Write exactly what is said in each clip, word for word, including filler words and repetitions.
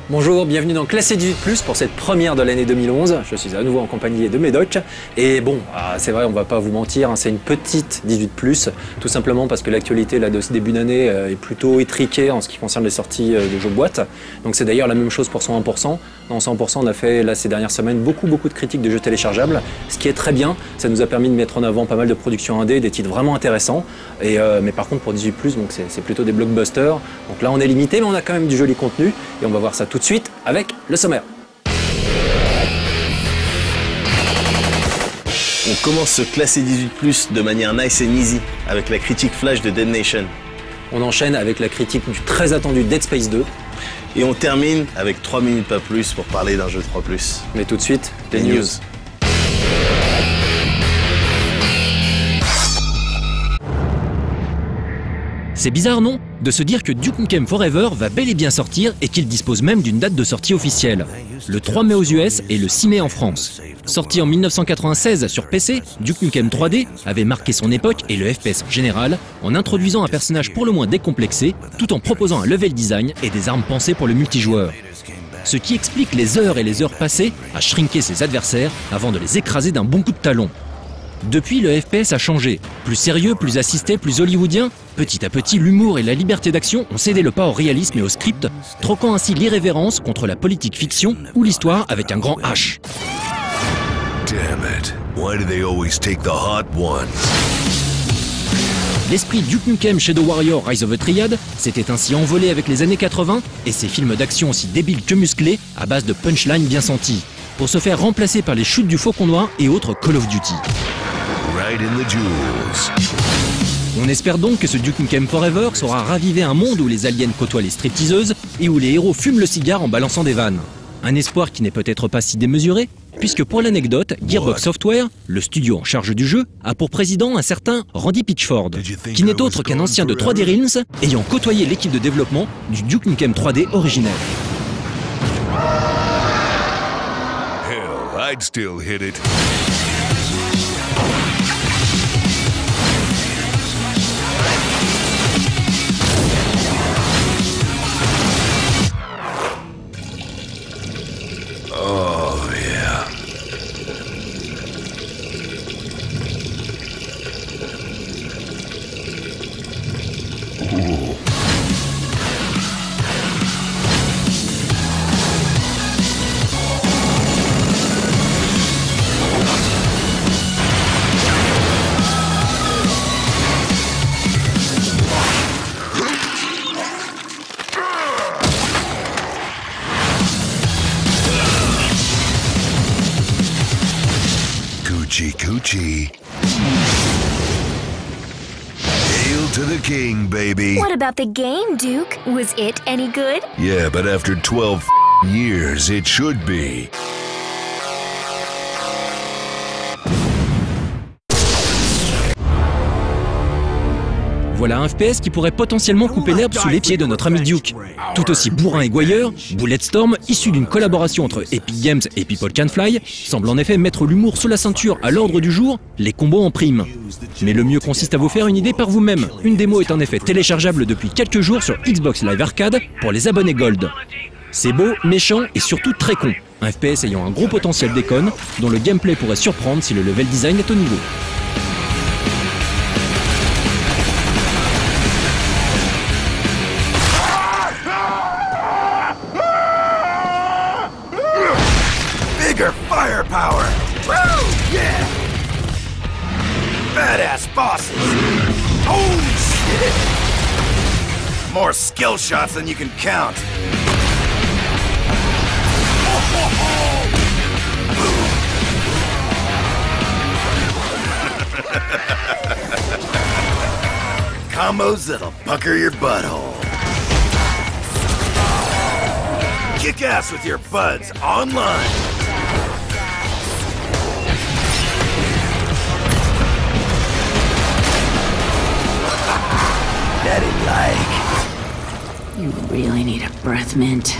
Bonjour, bienvenue dans Classé dix-huit plus pour cette première de l'année deux mille onze. Je suis à nouveau en compagnie de Médoc. Et bon, c'est vrai, on va pas vous mentir, hein, c'est une petite dix-huit plus, tout simplement parce que l'actualité là, de ce début d'année est plutôt étriquée en ce qui concerne les sorties de jeux boîte. Donc c'est d'ailleurs la même chose pour cent un pour cent. Dans cent pour cent, on a fait là, ces dernières semaines beaucoup beaucoup de critiques de jeux téléchargeables, ce qui est très bien. Ça nous a permis de mettre en avant pas mal de productions indé, des titres vraiment intéressants. Et, euh, mais par contre pour dix-huit plus, donc c'est plutôt des blockbusters. Donc là on est limité, mais on a quand même du joli contenu et on va voir ça tout de suite avec le sommaire. On commence ce Classé dix-huit plus de manière nice and easy avec la critique flash de Dead Nation. On enchaîne avec la critique du très attendu Dead Space deux. Et on termine avec trois minutes pas plus pour parler d'un jeu trois plus. Mais tout de suite, les, les news. news. C'est bizarre, non? De se dire que Duke Nukem Forever va bel et bien sortir et qu'il dispose même d'une date de sortie officielle. Le trois mai aux U S et le six mai en France. Sorti en mille neuf cent quatre-vingt-seize sur P C, Duke Nukem trois D avait marqué son époque et le F P S en général en introduisant un personnage pour le moins décomplexé tout en proposant un level design et des armes pensées pour le multijoueur. Ce qui explique les heures et les heures passées à shrinker ses adversaires avant de les écraser d'un bon coup de talon. Depuis, le F P S a changé. Plus sérieux, plus assisté, plus hollywoodien. Petit à petit, l'humour et la liberté d'action ont cédé le pas au réalisme et au script, troquant ainsi l'irrévérence contre la politique fiction ou l'histoire avec un grand H. Damn it. Why do they always take the hot ones? L'esprit Duke Nukem Shadow Warrior Rise of the Triad s'était ainsi envolé avec les années quatre-vingts et ses films d'action aussi débiles que musclés à base de punchlines bien senties, pour se faire remplacer par les chutes du Faucon Noir et autres Call of Duty. Right in the jewels. On espère donc que ce Duke Nukem Forever saura raviver un monde où les aliens côtoient les stripteaseuses et où les héros fument le cigare en balançant des vannes. Un espoir qui n'est peut-être pas si démesuré, puisque pour l'anecdote, Gearbox Software, le studio en charge du jeu, a pour président un certain Randy Pitchford, qui n'est autre qu'un ancien de trois D Realms ayant côtoyé l'équipe de développement du Duke Nukem trois D originel. Hell, I'd still hit it. Oh, yeah. Ooh. Coochie coochie. Hail to the king, baby. What about the game, Duke? Was it any good? Yeah, but after twelve years, it should be. Voilà un F P S qui pourrait potentiellement couper l'herbe sous les pieds de notre ami Duke. Tout aussi bourrin et gouailleur, Bulletstorm, issu d'une collaboration entre Epic Games et People Can Fly, semble en effet mettre l'humour sous la ceinture à l'ordre du jour, les combos en prime. Mais le mieux consiste à vous faire une idée par vous-même. Une démo est en effet téléchargeable depuis quelques jours sur Xbox Live Arcade pour les abonnés Gold. C'est beau, méchant et surtout très con. Un F P S ayant un gros potentiel déconne, dont le gameplay pourrait surprendre si le level design est au niveau. Bigger firepower! Woo! Yeah! Badass bosses! Oh shit! More skill shots than you can count! Combos that'll pucker your butthole. Kick ass with your buds online! Daddy-like. You really need a breath mint.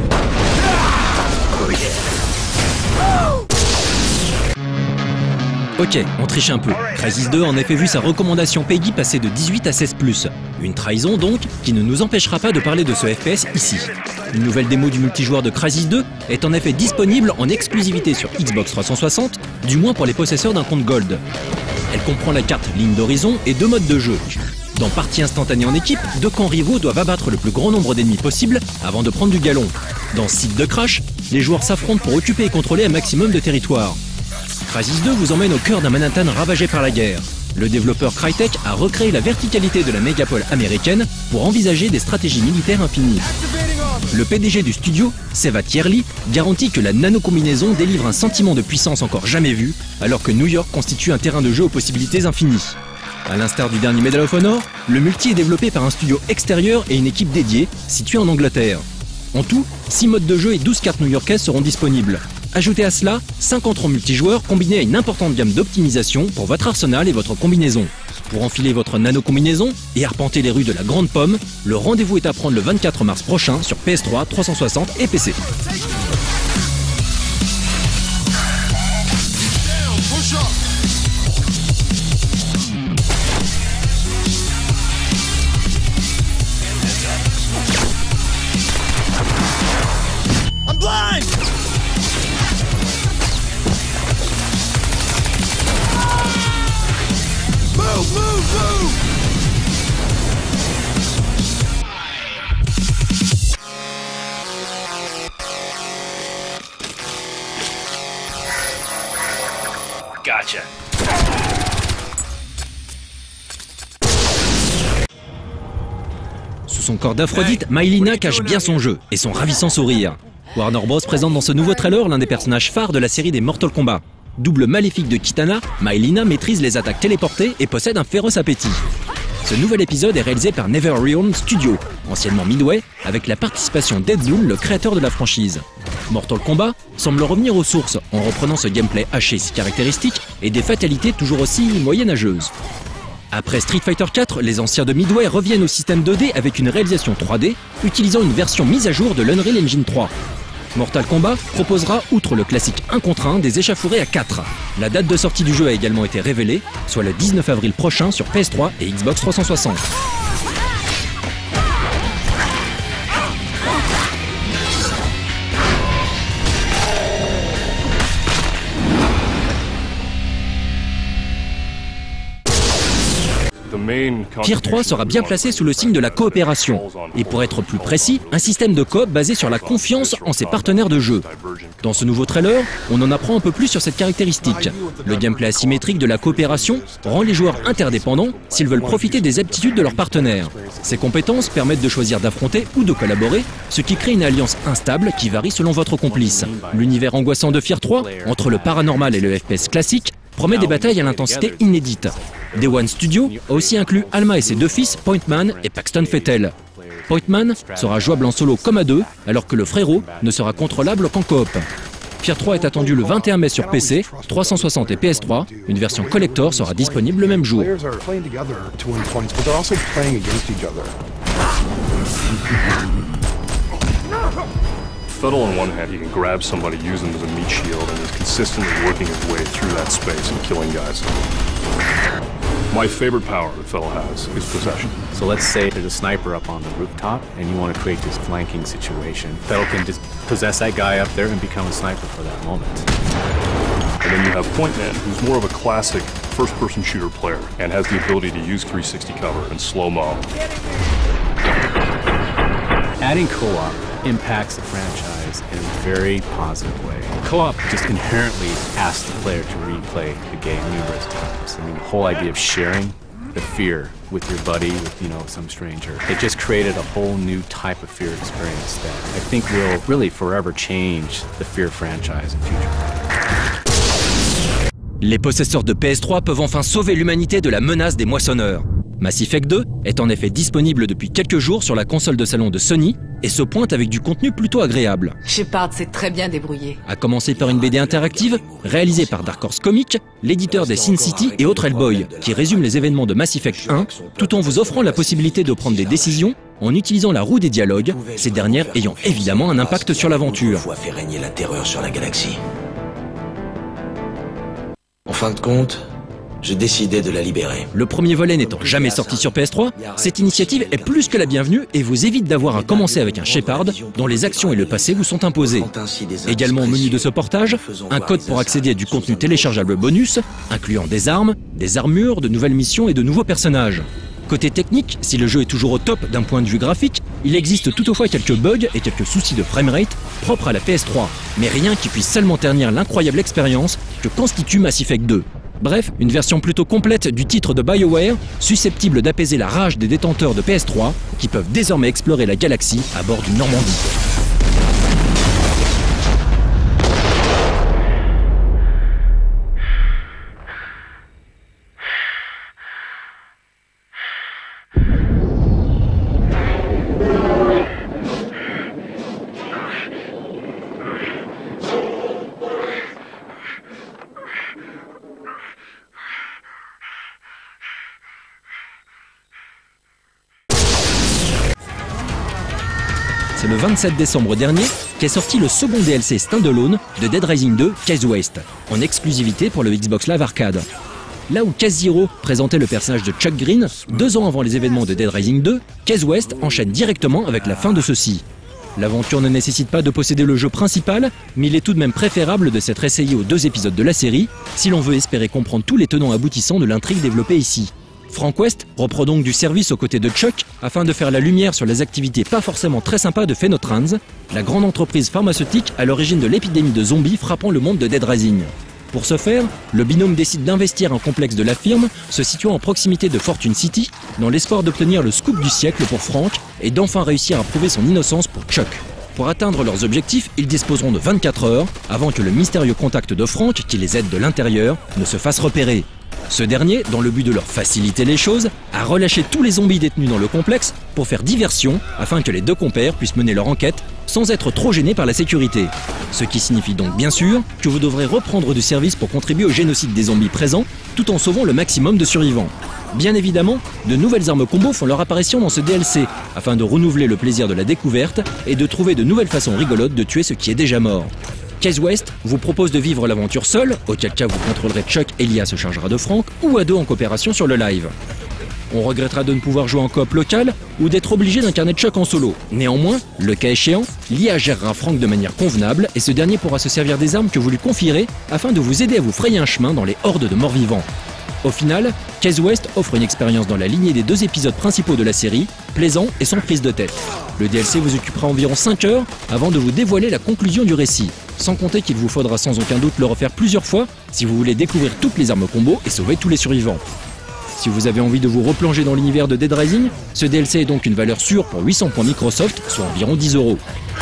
Oh yeah. Woo! Ok, on triche un peu. Crysis deux a en effet vu sa recommandation Peggy passer de dix-huit à seize plus. Une trahison donc, qui ne nous empêchera pas de parler de ce F P S ici. Une nouvelle démo du multijoueur de Crysis deux est en effet disponible en exclusivité sur Xbox trois cent soixante, du moins pour les possesseurs d'un compte Gold. Elle comprend la carte ligne d'horizon et deux modes de jeu. Dans partie instantanée en équipe, deux camps rivaux doivent abattre le plus grand nombre d'ennemis possible avant de prendre du galon. Dans Site de Crash, les joueurs s'affrontent pour occuper et contrôler un maximum de territoire. Crysis deux vous emmène au cœur d'un Manhattan ravagé par la guerre. Le développeur Crytek a recréé la verticalité de la mégapole américaine pour envisager des stratégies militaires infinies. Le P D G du studio, Seva Tierli, garantit que la nanocombinaison délivre un sentiment de puissance encore jamais vu, alors que New York constitue un terrain de jeu aux possibilités infinies. À l'instar du dernier Medal of Honor, le multi est développé par un studio extérieur et une équipe dédiée, située en Angleterre. En tout, six modes de jeu et douze cartes new-yorkaises seront disponibles. Ajoutez à cela cinq entrants multijoueurs combinés à une importante gamme d'optimisation pour votre arsenal et votre combinaison. Pour enfiler votre nano-combinaison et arpenter les rues de la Grande Pomme, le rendez-vous est à prendre le vingt-quatre mars prochain sur P S trois, trois cent soixante et P C. Gotcha. Sous son corps d'Aphrodite, Mylina cache bien son jeu et son ravissant sourire. Warner Bros présente dans ce nouveau trailer l'un des personnages phares de la série des Mortal Kombat. Double maléfique de Kitana, Mylina maîtrise les attaques téléportées et possède un féroce appétit. Ce nouvel épisode est réalisé par NetherRealm Studios, anciennement Midway, avec la participation d'Ed le créateur de la franchise. Mortal Kombat semble revenir aux sources en reprenant ce gameplay haché si caractéristique et des fatalités toujours aussi moyenâgeuses. Après Street Fighter quatre, les anciens de Midway reviennent au système deux D avec une réalisation trois D, utilisant une version mise à jour de l'Unreal Engine trois. Mortal Kombat proposera, outre le classique un contre un, des échauffourées à quatre. La date de sortie du jeu a également été révélée, soit le dix-neuf avril prochain sur P S trois et Xbox trois cent soixante. Fear trois sera bien placé sous le signe de la coopération, et pour être plus précis, un système de coop basé sur la confiance en ses partenaires de jeu. Dans ce nouveau trailer, on en apprend un peu plus sur cette caractéristique. Le gameplay asymétrique de la coopération rend les joueurs interdépendants s'ils veulent profiter des aptitudes de leurs partenaires. Ces compétences permettent de choisir d'affronter ou de collaborer, ce qui crée une alliance instable qui varie selon votre complice. L'univers angoissant de Fear trois, entre le paranormal et le F P S classique, promet des batailles à l'intensité inédite. Day One Studio a aussi inclus Alma et ses deux fils, Pointman et Paxton Fettel. Pointman sera jouable en solo comme à deux, alors que le frérot ne sera contrôlable qu'en coop. Fear trois est attendu le vingt et un mai sur P C, trois cent soixante et P S trois. Une version collector sera disponible le même jour. Fettel, on one hand, he can grab somebody, use them as a meat shield, and is consistently working his way through that space and killing guys. My favorite power that Fettel has is possession. So let's say there's a sniper up on the rooftop, and you want to create this flanking situation. Fettel can just possess that guy up there and become a sniper for that moment. And then you have Pointman, who's more of a classic first-person shooter player, and has the ability to use three sixty cover and slow-mo. Adding co-op impacts the franchise in a very positive way. Co-op just inherently asks the player to replay the game numerous times. I mean, the whole idea of sharing the fear with your buddy, with, you know, some stranger, it just created a whole new type of fear experience that I think will really forever change the Fear franchise in future. Les possesseurs de P S trois peuvent enfin sauver l'humanité de la menace des moissonneurs. Mass Effect deux est en effet disponible depuis quelques jours sur la console de salon de Sony et se pointe avec du contenu plutôt agréable. Shepard s'est très bien débrouillé. À commencer par une B D interactive réalisée par Dark Horse Comics, l'éditeur des Sin City et autres Hellboy, qui résume les événements de Mass Effect un, tout en vous offrant la possibilité de prendre des décisions en utilisant la roue des dialogues, ces dernières ayant évidemment un impact sur l'aventure. Fait régner la terreur sur la galaxie. fin de compte, je décidais de la libérer. Le premier volet n'étant jamais sorti sur P S trois, cette initiative est plus que la bienvenue et vous évite d'avoir à commencer avec un Shepard dont les actions et le passé vous sont imposés. Également au menu de ce portage, un code pour accéder à du contenu téléchargeable bonus, incluant des armes, des armures, de nouvelles missions et de nouveaux personnages. Côté technique, si le jeu est toujours au top d'un point de vue graphique, il existe toutefois quelques bugs et quelques soucis de framerate propres à la P S trois, mais rien qui puisse seulement ternir l'incroyable expérience que constitue Mass Effect deux. Bref, une version plutôt complète du titre de BioWare, susceptible d'apaiser la rage des détenteurs de P S trois, qui peuvent désormais explorer la galaxie à bord du Normandie. C'est le vingt-sept décembre dernier qu'est sorti le second D L C standalone de Dead Rising deux, Case West, en exclusivité pour le Xbox Live Arcade. Là où Case Zero présentait le personnage de Chuck Green, deux ans avant les événements de Dead Rising deux, Case West enchaîne directement avec la fin de ceux-ci. L'aventure ne nécessite pas de posséder le jeu principal, mais il est tout de même préférable de s'être essayé aux deux épisodes de la série, si l'on veut espérer comprendre tous les tenants aboutissants de l'intrigue développée ici. Frank West reprend donc du service aux côtés de Chuck afin de faire la lumière sur les activités pas forcément très sympas de Phonotrans, la grande entreprise pharmaceutique à l'origine de l'épidémie de zombies frappant le monde de Dead Rising. Pour ce faire, le binôme décide d'investir un complexe de la firme se situant en proximité de Fortune City dans l'espoir d'obtenir le scoop du siècle pour Frank et d'enfin réussir à prouver son innocence pour Chuck. Pour atteindre leurs objectifs, ils disposeront de vingt-quatre heures avant que le mystérieux contact de Frank, qui les aide de l'intérieur, ne se fasse repérer. Ce dernier, dans le but de leur faciliter les choses, a relâché tous les zombies détenus dans le complexe pour faire diversion afin que les deux compères puissent mener leur enquête sans être trop gênés par la sécurité. Ce qui signifie donc bien sûr que vous devrez reprendre du service pour contribuer au génocide des zombies présents tout en sauvant le maximum de survivants. Bien évidemment, de nouvelles armes combo font leur apparition dans ce D L C afin de renouveler le plaisir de la découverte et de trouver de nouvelles façons rigolotes de tuer ce qui est déjà mort. Case West vous propose de vivre l'aventure seul, auquel cas vous contrôlerez Chuck et Lia se chargera de Frank, ou à deux en coopération sur le live. On regrettera de ne pouvoir jouer en coop local ou d'être obligé d'incarner Chuck en solo. Néanmoins, le cas échéant, Lia gérera Frank de manière convenable et ce dernier pourra se servir des armes que vous lui confierez afin de vous aider à vous frayer un chemin dans les hordes de morts-vivants. Au final, Case West offre une expérience dans la lignée des deux épisodes principaux de la série, plaisant et sans prise de tête. Le D L C vous occupera environ cinq heures avant de vous dévoiler la conclusion du récit, sans compter qu'il vous faudra sans aucun doute le refaire plusieurs fois si vous voulez découvrir toutes les armes combo et sauver tous les survivants. Si vous avez envie de vous replonger dans l'univers de Dead Rising, ce D L C est donc une valeur sûre pour huit cents points Microsoft, soit environ dix euros.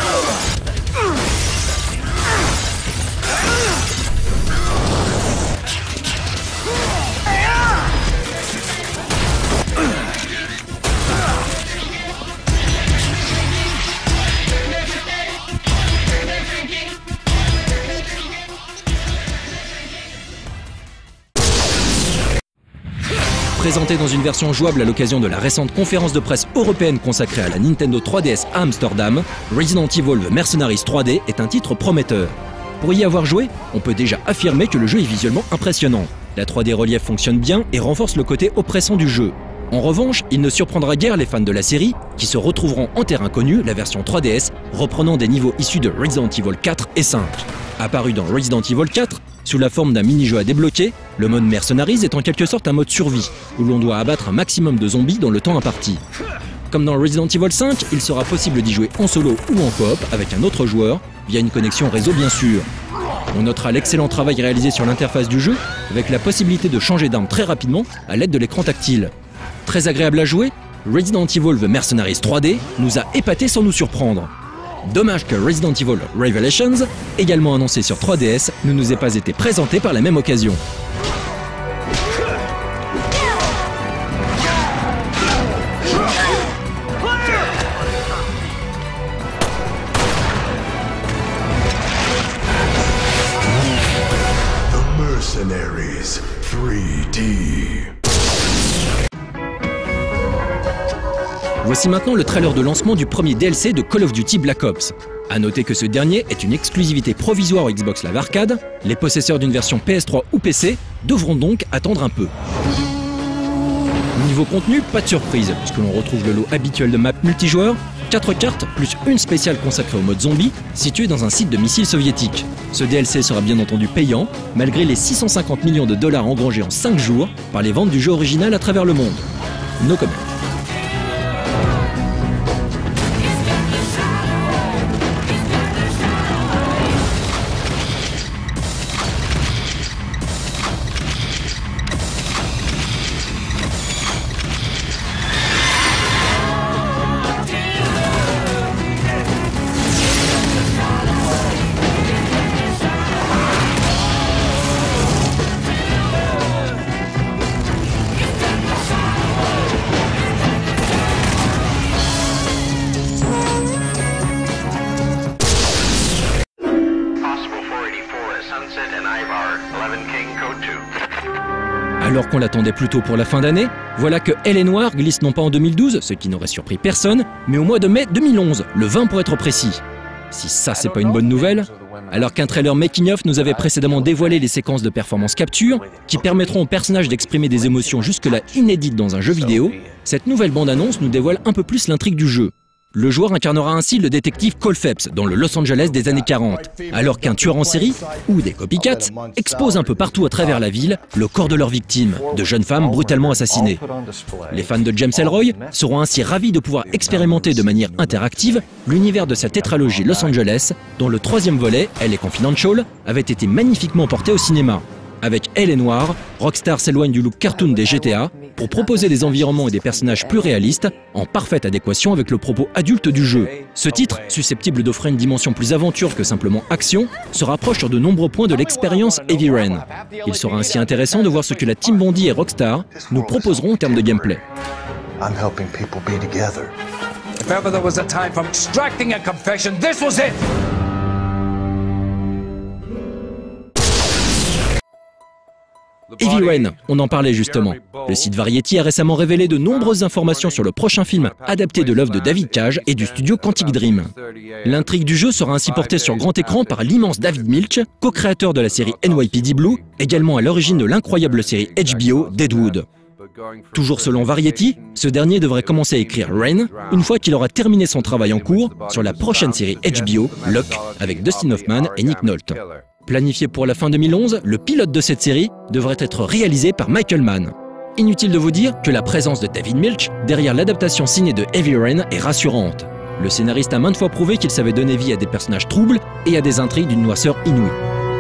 Présenté dans une version jouable à l'occasion de la récente conférence de presse européenne consacrée à la Nintendo trois D S à Amsterdam, Resident Evil The Mercenaries trois D est un titre prometteur. Pour y avoir joué, on peut déjà affirmer que le jeu est visuellement impressionnant. La trois D relief fonctionne bien et renforce le côté oppressant du jeu. En revanche, il ne surprendra guère les fans de la série, qui se retrouveront en terrain connu, la version trois D S, reprenant des niveaux issus de Resident Evil quatre et cinq. Apparu dans Resident Evil quatre, sous la forme d'un mini-jeu à débloquer, le mode Mercenaries est en quelque sorte un mode survie, où l'on doit abattre un maximum de zombies dans le temps imparti. Comme dans Resident Evil cinq, il sera possible d'y jouer en solo ou en coop avec un autre joueur, via une connexion réseau bien sûr. On notera l'excellent travail réalisé sur l'interface du jeu, avec la possibilité de changer d'arme très rapidement à l'aide de l'écran tactile. Très agréable à jouer, Resident Evil The Mercenaries trois D nous a épatés sans nous surprendre. Dommage que Resident Evil Revelations, également annoncé sur trois D S, ne nous ait pas été présenté par la même occasion. The Mercenaries trois D. Voici maintenant le trailer de lancement du premier D L C de Call of Duty Black Ops. A noter que ce dernier est une exclusivité provisoire au Xbox Live Arcade. Les possesseurs d'une version P S trois ou P C devront donc attendre un peu. Niveau contenu, pas de surprise, puisque l'on retrouve le lot habituel de map multijoueur, quatre cartes plus une spéciale consacrée au mode zombie, située dans un site de missiles soviétiques. Ce D L C sera bien entendu payant, malgré les six cent cinquante millions de dollars engrangés en cinq jours par les ventes du jeu original à travers le monde. No comment. Alors qu'on l'attendait plutôt pour la fin d'année, voilà que L A Noire glisse non pas en deux mille douze, ce qui n'aurait surpris personne, mais au mois de mai deux mille onze, le vingt pour être précis. Si ça c'est pas une bonne nouvelle, alors qu'un trailer making of nous avait précédemment dévoilé les séquences de performance capture, qui permettront aux personnages d'exprimer des émotions jusque-là inédites dans un jeu vidéo, cette nouvelle bande-annonce nous dévoile un peu plus l'intrigue du jeu. Le joueur incarnera ainsi le détective Cole Phelps dans le Los Angeles des années quarante, alors qu'un tueur en série, ou des copycats, expose un peu partout à travers la ville le corps de leurs victimes, de jeunes femmes brutalement assassinées. Les fans de James Ellroy seront ainsi ravis de pouvoir expérimenter de manière interactive l'univers de cette tétralogie Los Angeles, dont le troisième volet, L A Confidential, avait été magnifiquement porté au cinéma. Avec L A Noire, Rockstar s'éloigne du look cartoon des G T A pour proposer des environnements et des personnages plus réalistes, en parfaite adéquation avec le propos adulte du jeu. Ce titre, susceptible d'offrir une dimension plus aventure que simplement action, se rapproche sur de nombreux points de l'expérience Heavy Rain. Il sera ainsi intéressant de voir ce que la Team Bondi et Rockstar nous proposeront en termes de gameplay. I'm helping people be together. If ever there was a time for extracting a confession, this was it! Heavy Rain, on en parlait justement. Le site Variety a récemment révélé de nombreuses informations sur le prochain film adapté de l'œuvre de David Cage et du studio Quantic Dream. L'intrigue du jeu sera ainsi portée sur grand écran par l'immense David Milch, co-créateur de la série N Y P D Blue, également à l'origine de l'incroyable série H B O Deadwood. Toujours selon Variety, ce dernier devrait commencer à écrire Rain une fois qu'il aura terminé son travail en cours sur la prochaine série H B O, Locke, avec Dustin Hoffman et Nick Nolte. Planifié pour la fin deux mille onze, le pilote de cette série devrait être réalisé par Michael Mann. Inutile de vous dire que la présence de David Milch derrière l'adaptation ciné de Heavy Rain est rassurante. Le scénariste a maintes fois prouvé qu'il savait donner vie à des personnages troubles et à des intrigues d'une noirceur inouïe.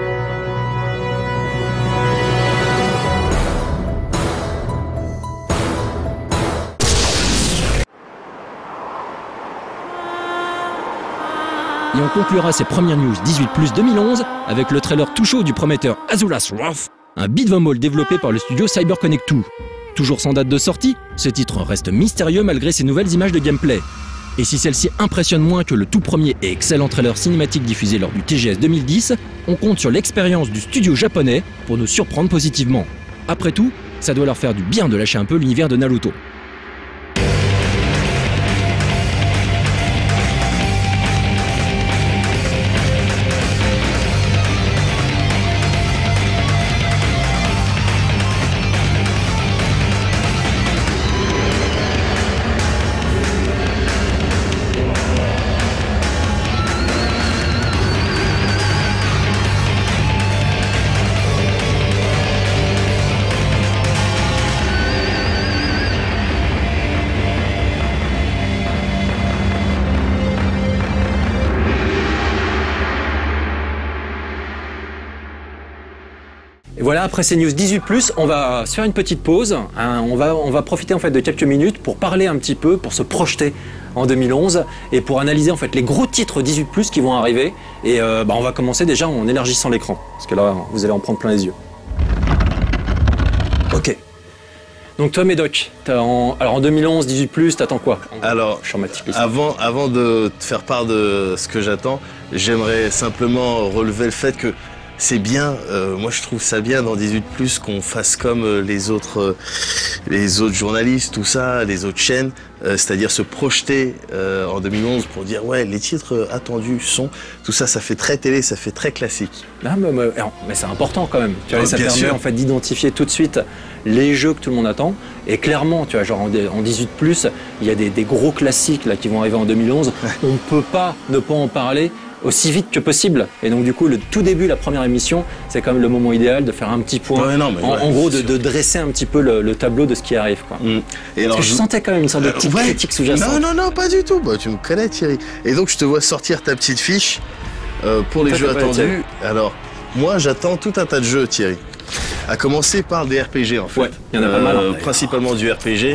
Et on conclura ces premières news dix-huit plus deux mille onze avec le trailer tout chaud du prometteur Azura's Wrath, un beat'em all développé par le studio CyberConnect deux. Toujours sans date de sortie, ce titre reste mystérieux malgré ses nouvelles images de gameplay. Et si celle-ci impressionne moins que le tout premier et excellent trailer cinématique diffusé lors du T G S deux mille dix, on compte sur l'expérience du studio japonais pour nous surprendre positivement. Après tout, ça doit leur faire du bien de lâcher un peu l'univers de Naruto. Et voilà, après ces news dix-huit plus, on va se faire une petite pause. Hein, on, va, on va profiter en fait de quelques minutes pour parler un petit peu, pour se projeter en deux mille onze et pour analyser en fait les gros titres dix-huit plus qui vont arriver. Et euh, bah, on va commencer déjà en élargissant l'écran, parce que là, vous allez en prendre plein les yeux. Ok. Donc toi, Médoc, en, alors en deux mille onze, dix-huit plus, t'attends quoi? Alors, avant, avant de te faire part de ce que j'attends, j'aimerais simplement relever le fait que c'est bien, euh, moi je trouve ça bien dans dix-huit plus qu'on fasse comme euh, les autres euh, les autres journalistes, tout ça, les autres chaînes, euh, c'est-à-dire se projeter euh, en deux mille onze pour dire ouais, les titres attendus sont, tout ça, ça fait très télé, ça fait très classique. Non, mais, mais, mais c'est important quand même, tu vois, oh, ça permet sûr. en fait d'identifier tout de suite les jeux que tout le monde attend, et clairement, tu vois, genre en, en dix-huit plus, il y a des, des gros classiques là qui vont arriver en deux mille onze, on ne peut pas ne pas en parler aussi vite que possible. Et donc du coup, le tout début, la première émission, c'est quand même le moment idéal de faire un petit point, ouais, non, mais en, ouais, en gros de, de dresser un petit peu le, le tableau de ce qui arrive, quoi. Mmh. Et Parce alors, que je, je sentais quand même une sorte de petite euh, ouais. critique sous-jacente. Non, non, non, pas du tout. Bah, tu me connais, Thierry. Et donc, je te vois sortir ta petite fiche euh, pour les Toi, jeux attendus. Alors, moi, j'attends tout un tas de jeux, Thierry. À commencer par des R P G en fait. Ouais, il y en a euh, pas mal. Hein. Principalement du R P G.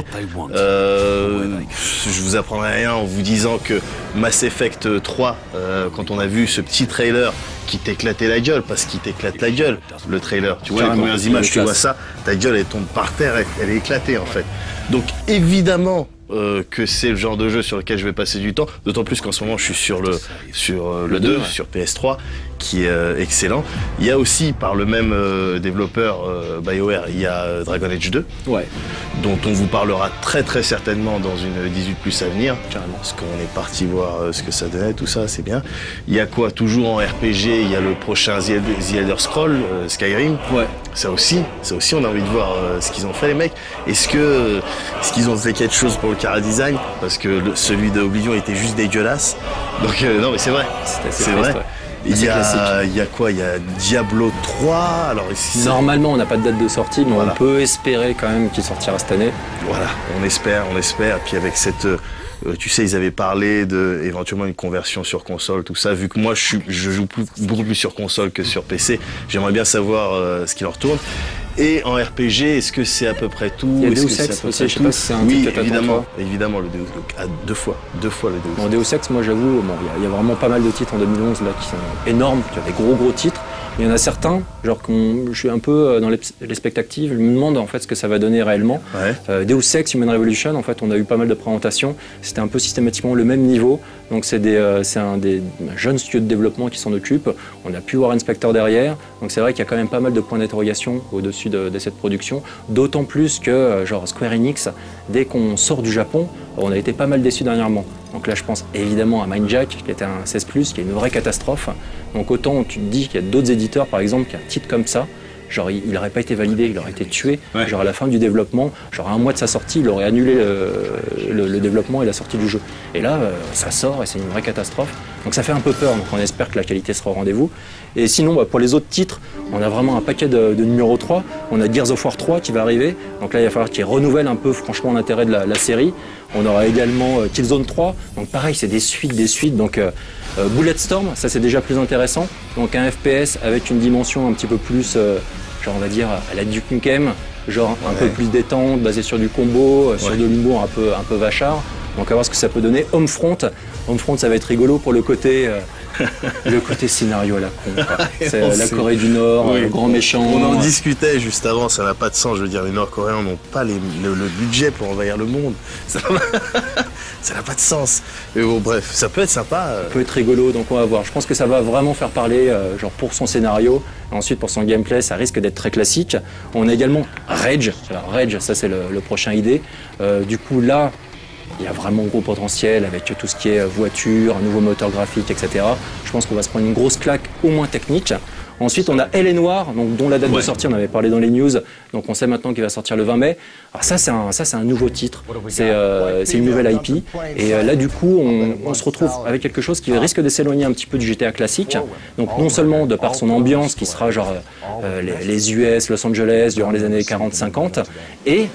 Euh, je vous apprendrai rien en vous disant que Mass Effect trois, euh, quand on a vu ce petit trailer qui t'éclatait la gueule, parce qu'il t'éclate la gueule, le trailer. Tu vois les premières images, tu vois ça, ta gueule elle tombe par terre, elle, elle est éclatée en fait. Donc évidemment euh, que c'est le genre de jeu sur lequel je vais passer du temps, d'autant plus qu'en ce moment je suis sur le, sur, euh, le deux, ouais. sur P S trois, qui est euh, excellent. Il y a aussi, par le même euh, développeur euh, BioWare, il y a euh, Dragon Age deux, ouais. dont on vous parlera très très certainement dans une dix-huit plus à venir, carrément, parce qu'on est parti voir euh, ce que ça donnait, tout ça, c'est bien. Il y a quoi, toujours en R P G, il y a le prochain The Elder, The Elder Scrolls, euh, Skyrim. Ouais. Ça aussi, ça aussi, on a envie de voir euh, ce qu'ils ont fait, les mecs. Est-ce que, euh, est-ce qu'ils ont fait quelque chose pour le chara design? Parce que le, celui d'Oblivion était juste dégueulasse. Donc euh, non, mais c'est vrai, c'est vrai. Ouais. Il y, a, il y a quoi? Il y a Diablo trois. Alors ici, normalement, on n'a pas de date de sortie, mais voilà. on peut espérer quand même qu'il sortira cette année. Voilà, on espère, on espère. Puis avec cette, euh, tu sais, ils avaient parlé de éventuellement une conversion sur console, tout ça. Vu que moi, je, suis, je joue plus, beaucoup plus sur console que sur P C, j'aimerais bien savoir euh, ce qui leur tourne. Et en R P G, est-ce que c'est à peu près tout? Il y a Deus Ex aussi, je sais pas si c'est un oui, titre évidemment, évidemment, le Deus Ex. Ah, deux fois, deux fois le Deus Ex. Bon, Deus Ex, moi j'avoue, bon, il y, y a vraiment pas mal de titres en deux mille onze là qui sont énormes, tu as des gros gros titres. Il y en a certains, genre je suis un peu dans les, les spectatives, je me demande en fait ce que ça va donner réellement. Ouais. Euh, Deus Ex, Human Revolution, en fait, on a eu pas mal de présentations. C'était un peu systématiquement le même niveau. Donc c'est des, euh, c'est un des jeunes studios de développement qui s'en occupent. On a pu voir Inspector derrière. Donc c'est vrai qu'il y a quand même pas mal de points d'interrogation au-dessus de, de cette production. D'autant plus que euh, genre Square Enix, dès qu'on sort du Japon, on a été pas mal déçus dernièrement. Donc là, je pense évidemment à Mindjack, qui était un seize plus, qui est une vraie catastrophe. Donc autant tu te dis qu'il y a d'autres éditeurs, par exemple, qui a un titre comme ça, genre il n'aurait pas été validé, il aurait été tué. Ouais. Genre à la fin du développement, genre à un mois de sa sortie, il aurait annulé le, le, le développement et la sortie du jeu. Et là, euh, ça sort et c'est une vraie catastrophe. Donc ça fait un peu peur, donc on espère que la qualité sera au rendez-vous. Et sinon, bah, pour les autres titres, on a vraiment un paquet de, de numéro trois. On a Gears of War trois qui va arriver. Donc là, il va falloir qu'ils renouvellent un peu franchement l'intérêt de la, la série. On aura également euh, Killzone trois. Donc pareil, c'est des suites, des suites. Donc euh, euh, Bulletstorm, ça c'est déjà plus intéressant. Donc un F P S avec une dimension un petit peu plus, euh, genre on va dire à la Duke Nukem, genre un ouais. peu plus détente, basé sur du combo, euh, sur ouais. de l'humour un peu, un peu vachard. Donc à voir ce que ça peut donner. Homefront, Homefront ça va être rigolo pour le côté, euh, le côté scénario à la con. C'est euh, la Corée du Nord, oui. le grand méchant. On en discutait juste avant, ça n'a pas de sens. Je veux dire, les Nord-Coréens n'ont pas les, le, le budget pour envahir le monde. Ça n'a pas de sens. Mais bon, bref, ça peut être sympa. Ça peut être rigolo, donc on va voir. Je pense que ça va vraiment faire parler, euh, genre pour son scénario. Ensuite, pour son gameplay, ça risque d'être très classique. On a également Rage. Alors, Rage, ça c'est le, le prochain idée. Euh, du coup, là, il y a vraiment gros potentiel avec tout ce qui est voiture, un nouveau moteur graphique, et cetera. Je pense qu'on va se prendre une grosse claque, au moins technique. Ensuite, on a L A Noire, donc, dont la date ouais. de sortie, on avait parlé dans les news. Donc, on sait maintenant qu'il va sortir le vingt mai. Alors ça, c'est un, ça, c'est un nouveau titre. C'est euh, une nouvelle I P. Et euh, là, du coup, on, on se retrouve avec quelque chose qui risque de s'éloigner un petit peu du G T A classique. Donc, non seulement de par son ambiance, qui sera genre euh, les, les U S, Los Angeles, durant les années quarante cinquante, et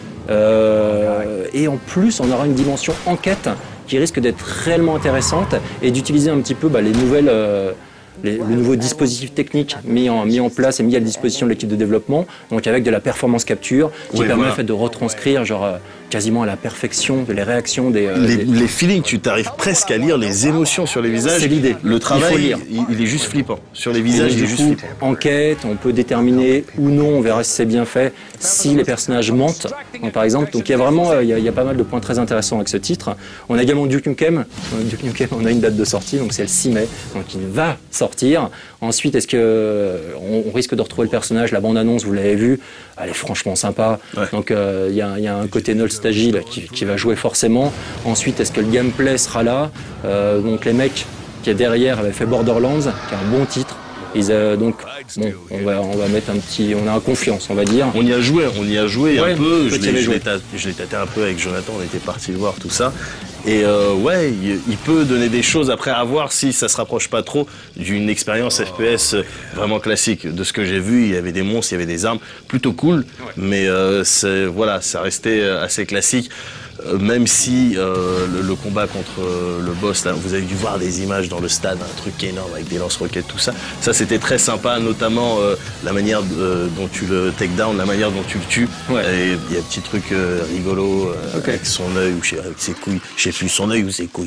Euh, et en plus, on aura une dimension enquête qui risque d'être réellement intéressante et d'utiliser un petit peu bah, les nouvelles, euh, les, le nouveau dispositif technique mis en, mis en place et mis à la disposition de l'équipe de développement, donc avec de la performance capture qui oui, permet voilà. en fait, de retranscrire genre, quasiment à la perfection les réactions des... Euh, les, des... les feelings, tu t'arrives presque à lire les émotions sur les visages. C'est l'idée. Le travail, il, faut lire. Il, il est juste flippant. Sur les visages, il est juste flippant. Enquête, on peut déterminer ou non, on verra si c'est bien fait, si les personnages mentent, donc, par exemple. Donc il y a vraiment il y a, il y a pas mal de points très intéressants avec ce titre. On a également Duke Nukem. Duke Nukem, on a une date de sortie, donc c'est le six mai, donc il va sortir. Ensuite, est-ce que on, on risque de retrouver le personnage? La bande-annonce, vous l'avez vu, elle est franchement sympa. Ouais. Donc il euh, y, y a un côté nostalgie là, qui, qui va jouer forcément. Ensuite, est-ce que le gameplay sera là? euh, Donc les mecs qui est derrière avaient fait Borderlands, qui est un bon titre. Ils, euh, donc, bon, on va, on va mettre un petit, on a confiance, on va dire. On y a joué, on y a joué ouais, un peu. Je l'ai, je, l'ai tâté, je l'ai tâté un peu avec Jonathan, on était parti le voir, tout ça. Et euh, ouais, il, il peut donner des choses après à voir si ça se rapproche pas trop d'une expérience F P S vraiment classique. De ce que j'ai vu, il y avait des monstres, il y avait des armes, plutôt cool. Mais euh, c'est, voilà, ça restait assez classique. Même si euh, le, le combat contre euh, le boss, là, vous avez dû voir des images dans le stade, un truc énorme avec des lance-roquettes, tout ça. Ça, c'était très sympa, notamment euh, la manière euh, dont tu le take down, la manière dont tu le tues. Ouais. Et il y a un petit truc euh, rigolo euh, okay. avec son œil ou avec ses couilles. Je sais plus, son œil ou ses couilles.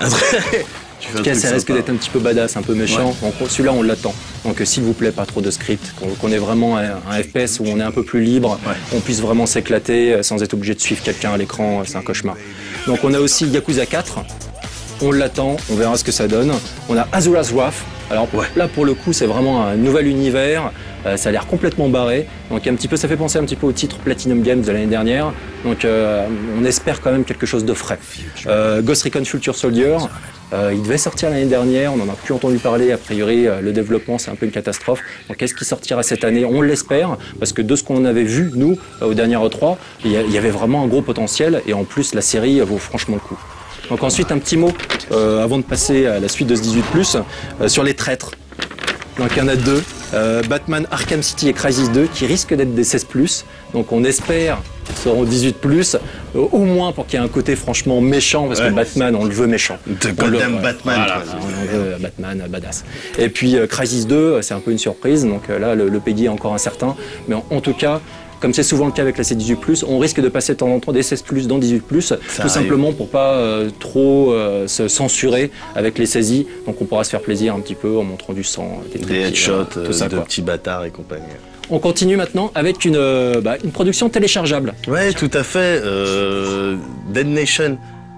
En tout cas, ça risque d'être un petit peu badass, un peu méchant. Ouais. Donc, celui-là, on l'attend. Donc, euh, s'il vous plaît, pas trop de script. Qu'on, qu'on ait vraiment un, un F P S où on est un peu plus libre, ouais. on puisse vraiment s'éclater euh, sans être obligé de suivre quelqu'un à l'écran. Euh, c'est un cauchemar. Donc, on a aussi Yakuza quatre. On l'attend, on verra ce que ça donne. On a Azura's Wrath. Alors ouais. là, pour le coup, c'est vraiment un nouvel univers. Euh, ça a l'air complètement barré. Donc, un petit peu, ça fait penser un petit peu au titre Platinum Games de l'année dernière. Donc, euh, on espère quand même quelque chose de frais. Euh, Ghost Recon Future Soldier. Euh, il devait sortir l'année dernière, on n'en a plus entendu parler, a priori euh, le développement c'est un peu une catastrophe. Donc est-ce qu'il sortira cette année? On l'espère, parce que de ce qu'on avait vu, nous, euh, au dernier E trois, il y, y avait vraiment un gros potentiel, et en plus la série vaut franchement le coup. Donc ensuite un petit mot, euh, avant de passer à la suite de ce dix-huit plus, euh, sur les traîtres. Donc il y en a deux, euh, Batman Arkham City et Crysis deux, qui risquent d'être des seize plus. Donc on espère qu'ils seront dix-huit plus, euh, au moins pour qu'il y ait un côté franchement méchant, parce ouais. que Batman, on le veut méchant. De Goddamn Batman. Voilà, on veut Batman badass. Et puis euh, Crysis deux, c'est un peu une surprise, donc euh, là le, le Peggy est encore incertain. Mais en, en tout cas, comme c'est souvent le cas avec la C dix-huit plus, on risque de passer de temps en temps des seize plus dans dix-huit plus, ça tout arrive. Simplement pour pas euh, trop euh, se censurer avec les saisies. Donc on pourra se faire plaisir un petit peu en montrant du sang, des, des headshots, euh, tout ça, de quoi. Petits bâtards et compagnie. On continue maintenant avec une, euh, bah, une production téléchargeable. Ouais, tout à fait. Euh, Dead Nation.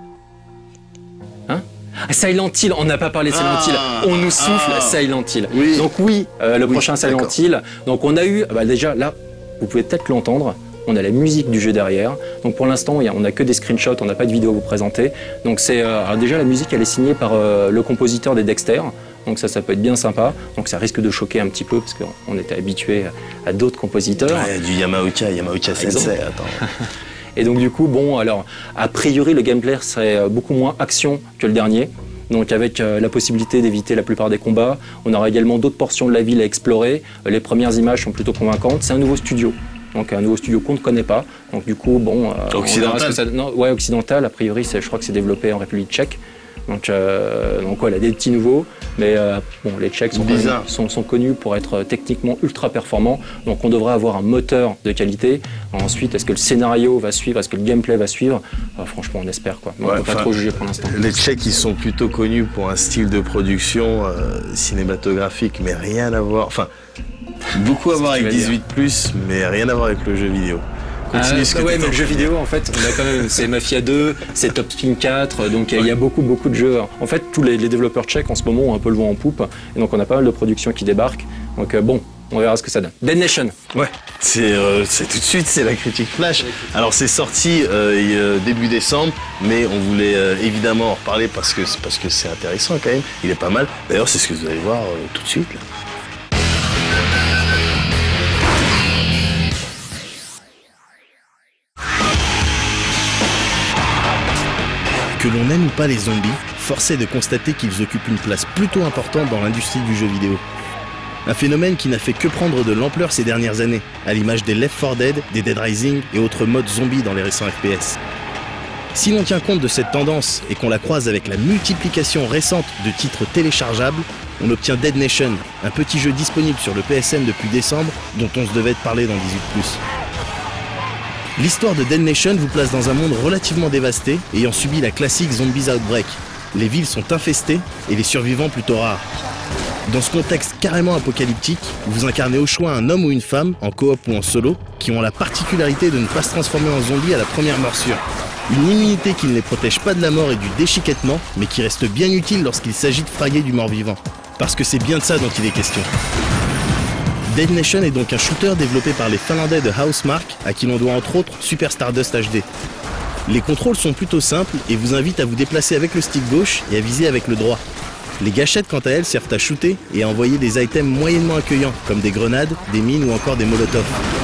Hein? Silent Hill, on n'a pas parlé de Silent ah, Hill. On nous souffle ah, Silent Hill. Oui. Donc oui, euh, le oui, prochain Silent d'accord. Hill. Donc on a eu, bah, déjà là, vous pouvez peut-être l'entendre. On a la musique du jeu derrière. Donc pour l'instant, on n'a que des screenshots, on n'a pas de vidéo à vous présenter. Donc c'est euh, alors déjà la musique, elle est signée par euh, le compositeur des Dexter. Donc ça, ça peut être bien sympa. Donc ça risque de choquer un petit peu parce qu'on était habitué à, à d'autres compositeurs. Ouais, du Yamaoka, Yamaoka Sensei. Attends. Et donc du coup, bon, alors a priori le gameplay serait beaucoup moins action que le dernier. Donc avec euh, la possibilité d'éviter la plupart des combats. On aura également d'autres portions de la ville à explorer. Les premières images sont plutôt convaincantes. C'est un nouveau studio. Donc un nouveau studio qu'on ne connaît pas. Donc du coup, bon... Euh, occidental ça... Non, ouais, occidental. A priori, c'est, je crois que c'est développé en République tchèque. Donc, euh, donc voilà, des petits nouveaux. Mais euh, bon, les Tchèques sont, connus, sont, sont connus pour être techniquement ultra performants. Donc on devrait avoir un moteur de qualité. Ensuite, est-ce que le scénario va suivre? Est-ce que le gameplay va suivre? euh, Franchement, on espère, quoi. Mais ouais, on ne peut pas trop juger pour l'instant. Les Tchèques, ils sont plutôt connus pour un style de production euh, cinématographique, mais rien à voir... Enfin, beaucoup à voir avec dix-huit plus, mais rien à voir avec le jeu vidéo. Ah, ouais, mais le jeu vidéo, en fait, on a quand même, c'est Mafia deux, c'est Top Spin quatre, donc il ouais. y a beaucoup, beaucoup de jeux. En fait, tous les, les développeurs tchèques en ce moment ont un peu le vent en poupe, et donc on a pas mal de productions qui débarquent. Donc euh, bon, on verra ce que ça donne. Dead Nation. Ouais, c'est, euh, c'est tout de suite, c'est la critique flash. Alors c'est sorti euh, début décembre, mais on voulait euh, évidemment en reparler parce que, parce que c'est intéressant quand même. Il est pas mal. D'ailleurs, c'est ce que vous allez voir euh, tout de suite là. Que l'on aime ou pas les zombies, force est de constater qu'ils occupent une place plutôt importante dans l'industrie du jeu vidéo. Un phénomène qui n'a fait que prendre de l'ampleur ces dernières années, à l'image des Left four Dead, des Dead Rising et autres modes zombies dans les récents F P S. Si l'on tient compte de cette tendance et qu'on la croise avec la multiplication récente de titres téléchargeables, on obtient Dead Nation, un petit jeu disponible sur le P S N depuis décembre dont on se devait de parler dans dix-huit plus. L'histoire de Dead Nation vous place dans un monde relativement dévasté, ayant subi la classique Zombies Outbreak. Les villes sont infestées et les survivants plutôt rares. Dans ce contexte carrément apocalyptique, vous incarnez au choix un homme ou une femme, en coop ou en solo, qui ont la particularité de ne pas se transformer en zombie à la première morsure. Une immunité qui ne les protège pas de la mort et du déchiquètement, mais qui reste bien utile lorsqu'il s'agit de frayer du mort-vivant. Parce que c'est bien de ça dont il est question. Dead Nation est donc un shooter développé par les Finlandais de Housemarque, à qui l'on doit entre autres Super Stardust H D. Les contrôles sont plutôt simples et vous invitent à vous déplacer avec le stick gauche et à viser avec le droit. Les gâchettes quant à elles servent à shooter et à envoyer des items moyennement accueillants, comme des grenades, des mines ou encore des molotovs.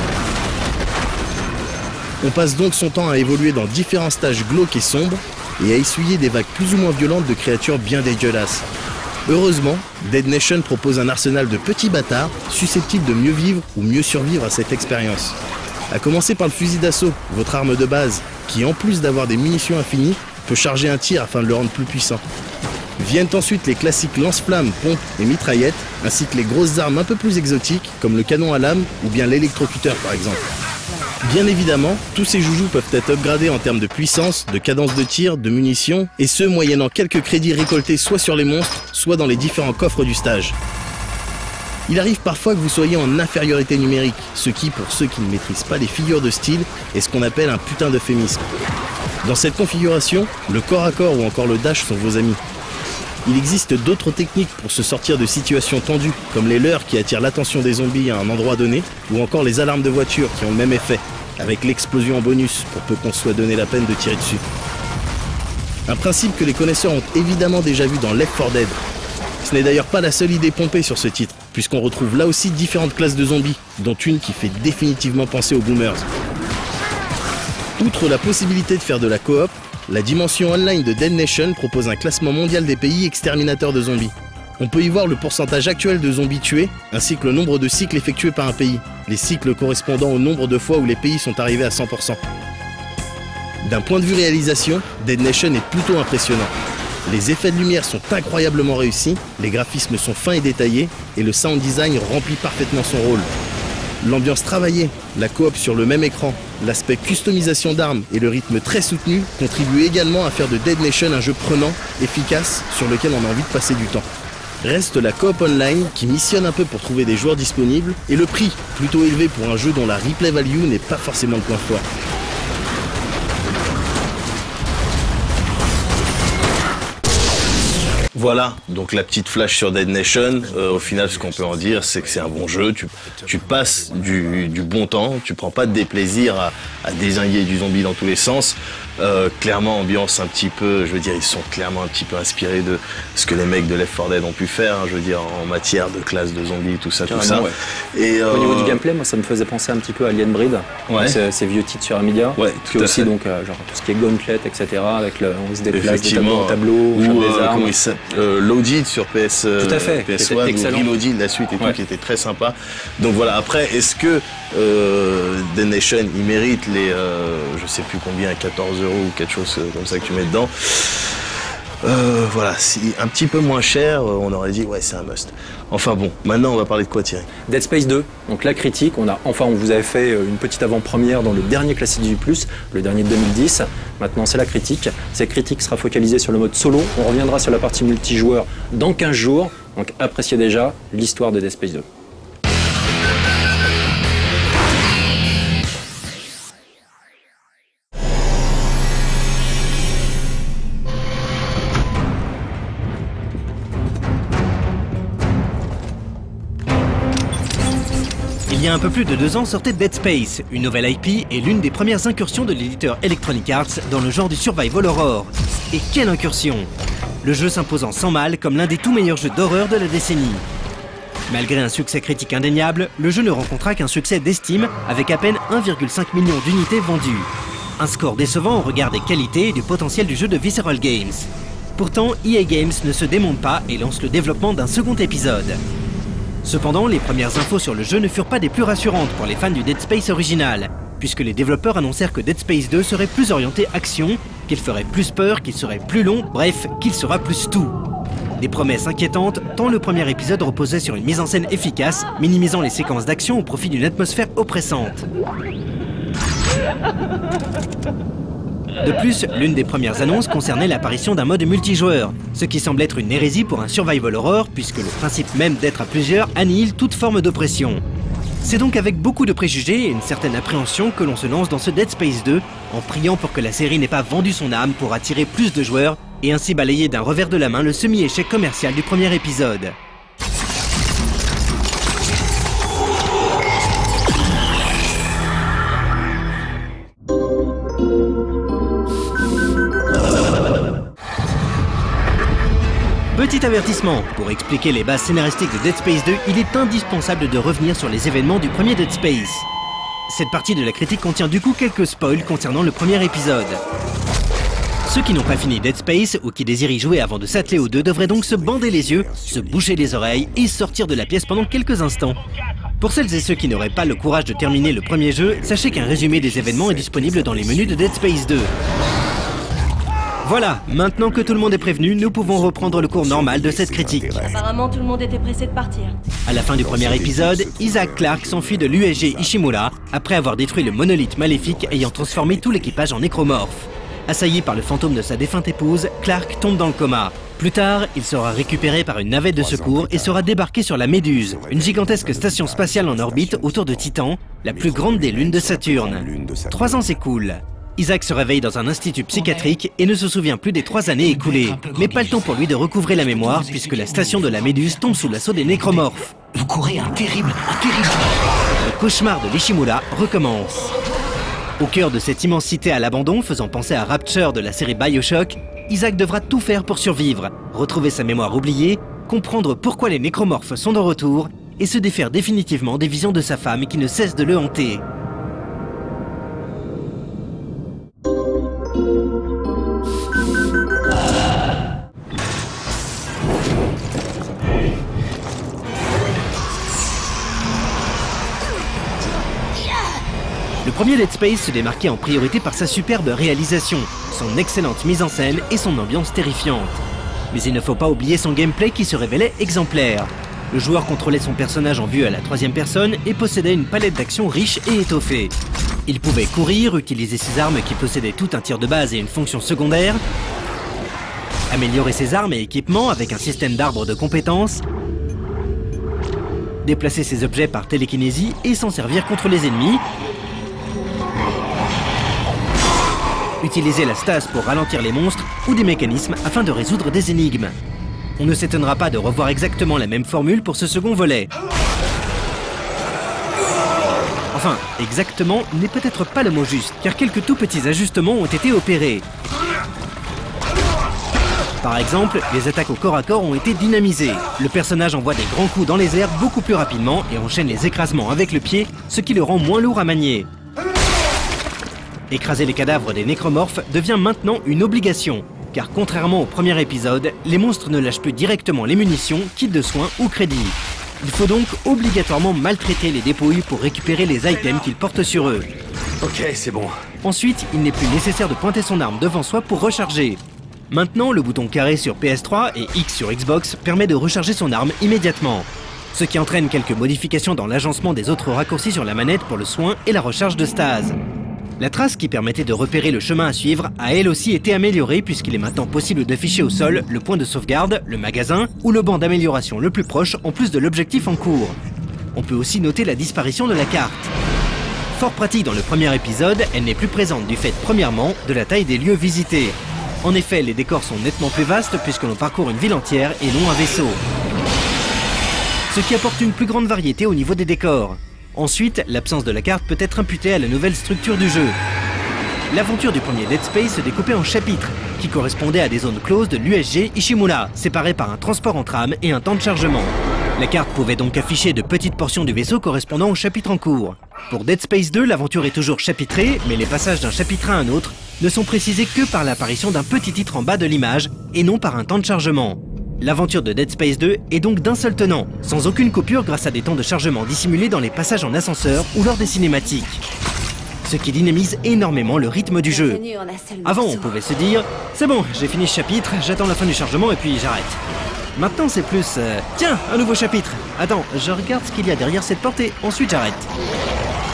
On passe donc son temps à évoluer dans différents stages glauques et sombres, et à essuyer des vagues plus ou moins violentes de créatures bien dégueulasses. Heureusement, Dead Nation propose un arsenal de petits bâtards, susceptibles de mieux vivre ou mieux survivre à cette expérience. A commencer par le fusil d'assaut, votre arme de base, qui en plus d'avoir des munitions infinies, peut charger un tir afin de le rendre plus puissant. Viennent ensuite les classiques lance-flammes, pompes et mitraillettes, ainsi que les grosses armes un peu plus exotiques, comme le canon à lame ou bien l'électrocuteur par exemple. Bien évidemment, tous ces joujoux peuvent être upgradés en termes de puissance, de cadence de tir, de munitions, et ce moyennant quelques crédits récoltés soit sur les monstres, soit dans les différents coffres du stage. Il arrive parfois que vous soyez en infériorité numérique, ce qui, pour ceux qui ne maîtrisent pas les figures de style, est ce qu'on appelle un putain d'euphémisme. Dans cette configuration, le corps à corps ou encore le dash sont vos amis. Il existe d'autres techniques pour se sortir de situations tendues, comme les leurres qui attirent l'attention des zombies à un endroit donné, ou encore les alarmes de voiture qui ont le même effet, avec l'explosion en bonus pour peu qu'on se soit donné la peine de tirer dessus. Un principe que les connaisseurs ont évidemment déjà vu dans Left four Dead. Ce n'est d'ailleurs pas la seule idée pompée sur ce titre, puisqu'on retrouve là aussi différentes classes de zombies, dont une qui fait définitivement penser aux boomers. Outre la possibilité de faire de la coop, la dimension online de Dead Nation propose un classement mondial des pays exterminateurs de zombies. On peut y voir le pourcentage actuel de zombies tués, ainsi que le nombre de cycles effectués par un pays, les cycles correspondant au nombre de fois où les pays sont arrivés à cent pour cent. D'un point de vue réalisation, Dead Nation est plutôt impressionnant. Les effets de lumière sont incroyablement réussis, les graphismes sont fins et détaillés, et le sound design remplit parfaitement son rôle. L'ambiance travaillée, la coop sur le même écran, l'aspect customisation d'armes et le rythme très soutenu contribuent également à faire de Dead Nation un jeu prenant, efficace, sur lequel on a envie de passer du temps. Reste la coop online qui missionne un peu pour trouver des joueurs disponibles, et le prix, plutôt élevé pour un jeu dont la replay value n'est pas forcément le point fort. Voilà, donc la petite flash sur Dead Nation. Euh, au final, ce qu'on peut en dire, c'est que c'est un bon jeu. Tu, tu passes du, du bon temps, tu prends pas de déplaisir à, à dézinguer du zombie dans tous les sens. Euh, clairement, ambiance un petit peu, je veux dire, ils sont clairement un petit peu inspirés de ce que les mecs de Left four Dead ont pu faire, hein, je veux dire, en matière de classe de zombies, tout ça, carrément, tout ça. Ouais. Et euh... au niveau du gameplay, moi, ça me faisait penser un petit peu à Alien Breed, ouais. ces, ces vieux titres sur Amiga. Ouais, tout à aussi fait. Donc, euh, genre tout ce qui est Gauntlet, et cetera. Avec le, on se déplace de tableau en tableau, ou on euh, des armes. Comment il s'appelle euh, Loaded sur P S, tout à fait, P S un, ou Reloaded, la suite et ouais. tout, qui était très sympa. Donc voilà. Après, est-ce que euh, Dead Nation, il mérite les, euh, je sais plus combien, quatorze euros ou quelque chose comme ça que tu mets dedans. Euh, voilà, si un petit peu moins cher, on aurait dit ouais c'est un must. Enfin bon, maintenant on va parler de quoi, Thierry? Dead Space deux, donc la critique, on a enfin on vous avait fait une petite avant-première dans le dernier classique du plus, le dernier de deux mille dix. Maintenant c'est la critique. Cette critique sera focalisée sur le mode solo. On reviendra sur la partie multijoueur dans quinze jours. Donc appréciez déjà l'histoire de Dead Space deux. Il y a un peu plus de deux ans sortait Dead Space, une nouvelle I P et l'une des premières incursions de l'éditeur Electronic Arts dans le genre du survival horror. Et quelle incursion! Le jeu s'imposant sans mal comme l'un des tout meilleurs jeux d'horreur de la décennie. Malgré un succès critique indéniable, le jeu ne rencontra qu'un succès d'estime avec à peine un virgule cinq million d'unités vendues. Un score décevant au regard des qualités et du potentiel du jeu de Visceral Games. Pourtant, E A Games ne se démonte pas et lance le développement d'un second épisode. Cependant, les premières infos sur le jeu ne furent pas des plus rassurantes pour les fans du Dead Space original, puisque les développeurs annoncèrent que Dead Space deux serait plus orienté action, qu'il ferait plus peur, qu'il serait plus long, bref, qu'il sera plus tout. Des promesses inquiétantes, tant le premier épisode reposait sur une mise en scène efficace, minimisant les séquences d'action au profit d'une atmosphère oppressante. De plus, l'une des premières annonces concernait l'apparition d'un mode multijoueur, ce qui semble être une hérésie pour un survival horror puisque le principe même d'être à plusieurs annihile toute forme d'oppression. C'est donc avec beaucoup de préjugés et une certaine appréhension que l'on se lance dans ce Dead Space deux, en priant pour que la série n'ait pas vendu son âme pour attirer plus de joueurs et ainsi balayer d'un revers de la main le semi-échec commercial du premier épisode. Petit avertissement, pour expliquer les bases scénaristiques de Dead Space deux, il est indispensable de revenir sur les événements du premier Dead Space. Cette partie de la critique contient du coup quelques spoils concernant le premier épisode. Ceux qui n'ont pas fini Dead Space ou qui désirent y jouer avant de s'atteler aux deux devraient donc se bander les yeux, se boucher les oreilles et sortir de la pièce pendant quelques instants. Pour celles et ceux qui n'auraient pas le courage de terminer le premier jeu, sachez qu'un résumé des événements est disponible dans les menus de Dead Space deux. Voilà, maintenant que tout le monde est prévenu, nous pouvons reprendre le cours normal de cette critique. Apparemment, tout le monde était pressé de partir. À la fin du premier épisode, Isaac Clarke s'enfuit de l'U S G Ishimura après avoir détruit le monolithe maléfique ayant transformé tout l'équipage en nécromorphe. Assailli par le fantôme de sa défunte épouse, Clarke tombe dans le coma. Plus tard, il sera récupéré par une navette de secours et sera débarqué sur la Méduse, une gigantesque station spatiale en orbite autour de Titan, la plus grande des lunes de Saturne. Trois ans s'écoulent. Isaac se réveille dans un institut psychiatrique et ne se souvient plus des trois années écoulées. Mais pas le temps pour lui de recouvrer la mémoire puisque la station de la Méduse tombe sous l'assaut des nécromorphes. Vous courez un terrible, un terrible... Le cauchemar de l'Ishimura recommence. Au cœur de cette immensité à l'abandon, faisant penser à Rapture de la série Bioshock, Isaac devra tout faire pour survivre, retrouver sa mémoire oubliée, comprendre pourquoi les nécromorphes sont de retour et se défaire définitivement des visions de sa femme qui ne cessent de le hanter. Le premier Dead Space se démarquait en priorité par sa superbe réalisation, son excellente mise en scène et son ambiance terrifiante. Mais il ne faut pas oublier son gameplay qui se révélait exemplaire. Le joueur contrôlait son personnage en vue à la troisième personne et possédait une palette d'actions riche et étoffée. Il pouvait courir, utiliser ses armes qui possédaient tout un tir de base et une fonction secondaire, améliorer ses armes et équipements avec un système d'arbres de compétences, déplacer ses objets par télékinésie et s'en servir contre les ennemis, utiliser la stase pour ralentir les monstres ou des mécanismes afin de résoudre des énigmes. On ne s'étonnera pas de revoir exactement la même formule pour ce second volet. Enfin, exactement n'est peut-être pas le mot juste, car quelques tout petits ajustements ont été opérés. Par exemple, les attaques au corps à corps ont été dynamisées. Le personnage envoie des grands coups dans les airs beaucoup plus rapidement et enchaîne les écrasements avec le pied, ce qui le rend moins lourd à manier. Écraser les cadavres des nécromorphes devient maintenant une obligation, car contrairement au premier épisode, les monstres ne lâchent plus directement les munitions, kits de soins ou crédits. Il faut donc obligatoirement maltraiter les dépouilles pour récupérer les items qu'ils portent sur eux. Ok, c'est bon. Ensuite, il n'est plus nécessaire de pointer son arme devant soi pour recharger. Maintenant, le bouton carré sur P S trois et X sur Xbox permet de recharger son arme immédiatement, ce qui entraîne quelques modifications dans l'agencement des autres raccourcis sur la manette pour le soin et la recharge de stase. La trace qui permettait de repérer le chemin à suivre a elle aussi été améliorée puisqu'il est maintenant possible d'afficher au sol le point de sauvegarde, le magasin ou le banc d'amélioration le plus proche en plus de l'objectif en cours. On peut aussi noter la disparition de la carte. Fort pratique dans le premier épisode, elle n'est plus présente du fait premièrement de la taille des lieux visités. En effet, les décors sont nettement plus vastes puisque l'on parcourt une ville entière et non un vaisseau. Ce qui apporte une plus grande variété au niveau des décors. Ensuite, l'absence de la carte peut être imputée à la nouvelle structure du jeu. L'aventure du premier Dead Space se découpait en chapitres, qui correspondaient à des zones closes de l'U S G Ishimura, séparées par un transport en tram et un temps de chargement. La carte pouvait donc afficher de petites portions du vaisseau correspondant au chapitre en cours. Pour Dead Space deux, l'aventure est toujours chapitrée, mais les passages d'un chapitre à un autre ne sont précisés que par l'apparition d'un petit titre en bas de l'image, et non par un temps de chargement. L'aventure de Dead Space deux est donc d'un seul tenant, sans aucune coupure grâce à des temps de chargement dissimulés dans les passages en ascenseur ou lors des cinématiques. Ce qui dynamise énormément le rythme du jeu. Avant, on pouvait se dire « C'est bon, j'ai fini ce chapitre, j'attends la fin du chargement et puis j'arrête ». Maintenant, c'est plus euh, « Tiens, un nouveau chapitre. Attends, je regarde ce qu'il y a derrière cette porte et ensuite j'arrête ».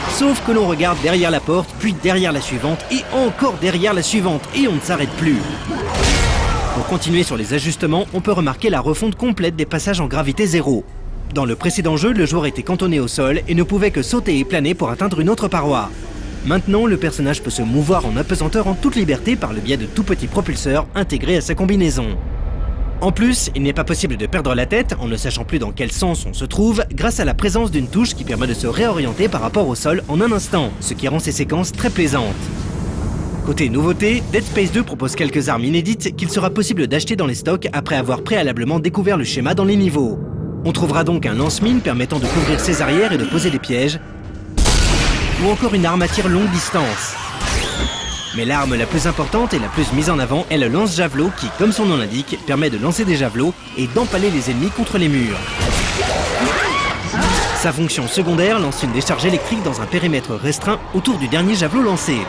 Sauf que l'on regarde derrière la porte, puis derrière la suivante, et encore derrière la suivante, et on ne s'arrête plus. Pour continuer sur les ajustements, on peut remarquer la refonte complète des passages en gravité zéro. Dans le précédent jeu, le joueur était cantonné au sol et ne pouvait que sauter et planer pour atteindre une autre paroi. Maintenant, le personnage peut se mouvoir en apesanteur en toute liberté par le biais de tout petits propulseurs intégrés à sa combinaison. En plus, il n'est pas possible de perdre la tête en ne sachant plus dans quel sens on se trouve grâce à la présence d'une touche qui permet de se réorienter par rapport au sol en un instant, ce qui rend ces séquences très plaisantes. Côté nouveauté, Dead Space deux propose quelques armes inédites qu'il sera possible d'acheter dans les stocks après avoir préalablement découvert le schéma dans les niveaux. On trouvera donc un lance-mine permettant de couvrir ses arrières et de poser des pièges, ou encore une arme à tir longue distance. Mais l'arme la plus importante et la plus mise en avant est le lance-javelot qui, comme son nom l'indique, permet de lancer des javelots et d'empaler les ennemis contre les murs. Sa fonction secondaire lance une décharge électrique dans un périmètre restreint autour du dernier javelot lancé.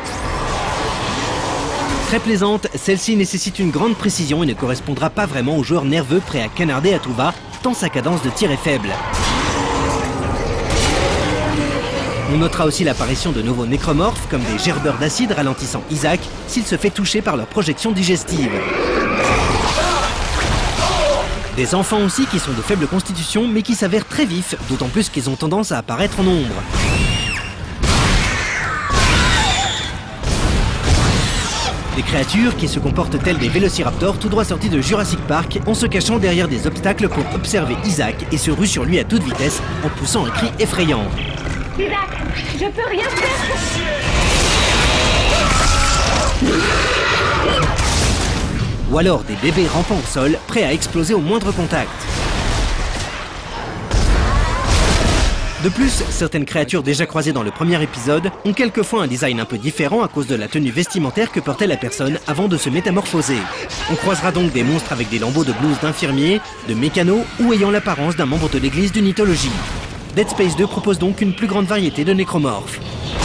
Très plaisante, celle-ci nécessite une grande précision et ne correspondra pas vraiment aux joueurs nerveux prêts à canarder à tout va, tant sa cadence de tir est faible. On notera aussi l'apparition de nouveaux nécromorphes comme des gerbeurs d'acide ralentissant Isaac s'il se fait toucher par leur projection digestive. Des enfants aussi qui sont de faible constitution mais qui s'avèrent très vifs, d'autant plus qu'ils ont tendance à apparaître en nombre. Des créatures qui se comportent telles des vélociraptors tout droit sortis de Jurassic Park en se cachant derrière des obstacles pour observer Isaac et se ruent sur lui à toute vitesse en poussant un cri effrayant. Isaac, je peux rien faire. Ou alors des bébés rampant au sol, prêts à exploser au moindre contact. De plus, certaines créatures déjà croisées dans le premier épisode ont quelquefois un design un peu différent à cause de la tenue vestimentaire que portait la personne avant de se métamorphoser. On croisera donc des monstres avec des lambeaux de blouse d'infirmier, de mécano ou ayant l'apparence d'un membre de l'église d'une mythologie. Dead Space deux propose donc une plus grande variété de nécromorphes.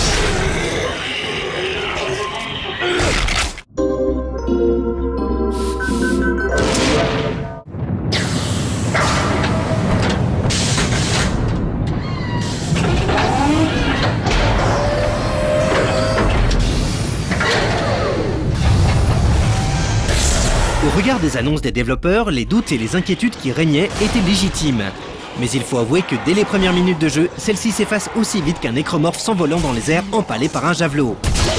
Au regard des annonces des développeurs, les doutes et les inquiétudes qui régnaient étaient légitimes. Mais il faut avouer que dès les premières minutes de jeu, celle-ci s'efface aussi vite qu'un nécromorphe s'envolant dans les airs empalé par un javelot.